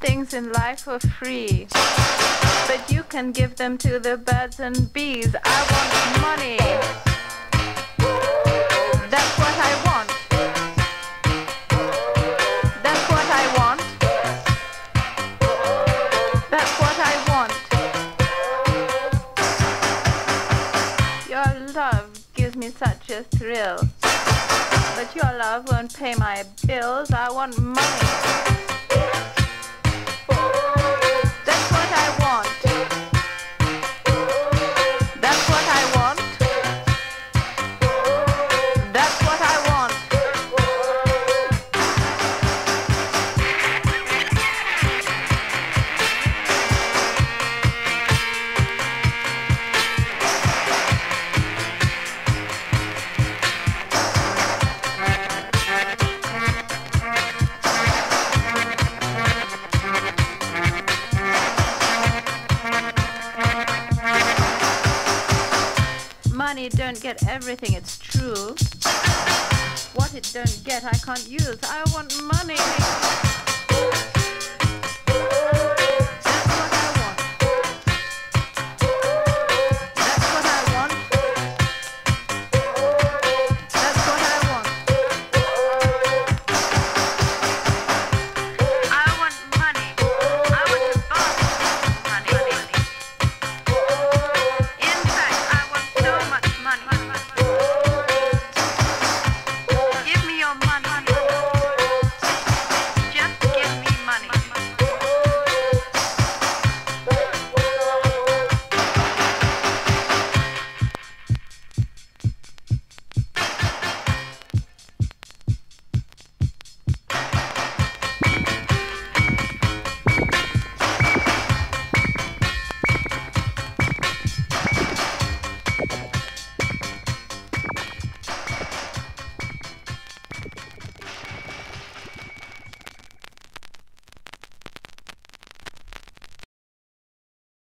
things in life for free, but you can give them to the birds and bees. I want money. That's what I want. That's what I want. That's what I want. Your love gives me such a thrill, but your love won't pay my bills. I want money. That's what I want. That's what I want. That's what I want. Money don't get everything, it's true. What it don't get, I can't use. I want money.